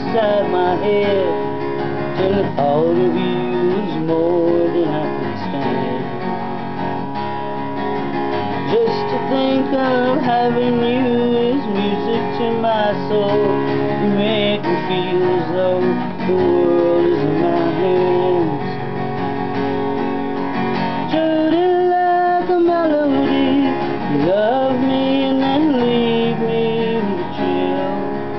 inside my head till the thought of you was more than I could stand. Just to think of having you is music to my soul. You make me feel as though the world is in my hands. Jodi, like a melody, you love me and then leave me with a chill.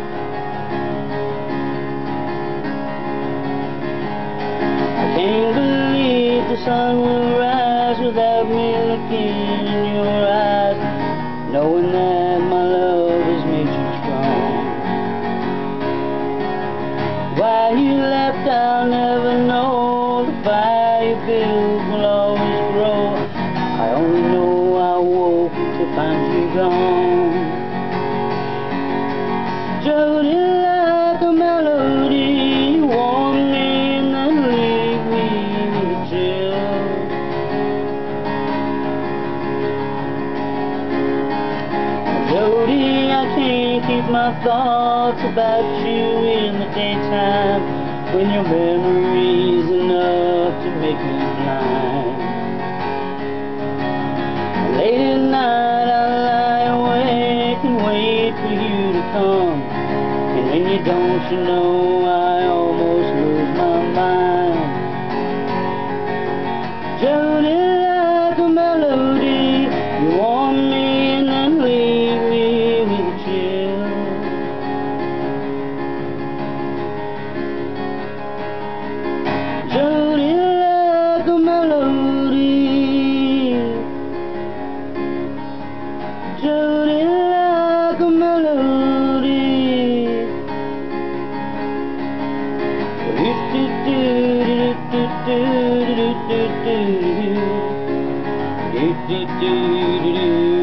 I can't believe the sun will rise without me looking in your eyes, knowing that my love has made you strong. Why you left, I'll never know. The fire you built will always grow. I only know I woke to find you gone. Jodi, like a melody, you warm me and then leave me with a chill. Jodi, I can't keep my thoughts about you in the daytime, when your memory's enough to make me blind. Late at night I lie awake and wait for you to come, and when you don't, you know I almost lose my mind. Jodi, like a melody, you warm me and then leave me with a chill. Jodi, like a melody, Jodi, like a melody. Do